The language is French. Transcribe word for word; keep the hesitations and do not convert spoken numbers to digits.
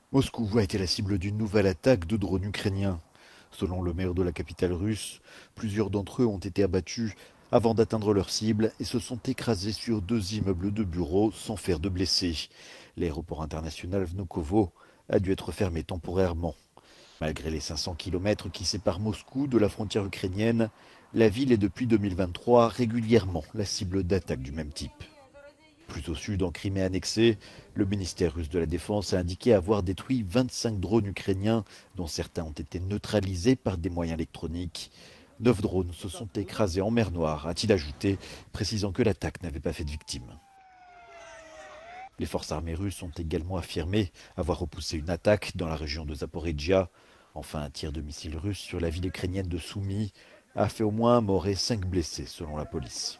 Moscou a été la cible d'une nouvelle attaque de drones ukrainiens. Selon le maire de la capitale russe, plusieurs d'entre eux ont été abattus avant d'atteindre leur cible et se sont écrasés sur deux immeubles de bureaux sans faire de blessés. L'aéroport international Vnukovo a dû être fermé temporairement. Malgré les cinq cents kilomètres qui séparent Moscou de la frontière ukrainienne, la ville est depuis deux mille vingt-trois régulièrement la cible d'attaques du même type. Plus au sud, en Crimée annexée, le ministère russe de la Défense a indiqué avoir détruit vingt-cinq drones ukrainiens, dont certains ont été neutralisés par des moyens électroniques. Neuf drones se sont écrasés en mer Noire, a-t-il ajouté, précisant que l'attaque n'avait pas fait de victimes. Les forces armées russes ont également affirmé avoir repoussé une attaque dans la région de Zaporizhia. Enfin, un tir de missile russe sur la ville ukrainienne de Soumy a fait au moins un mort et cinq blessés, selon la police.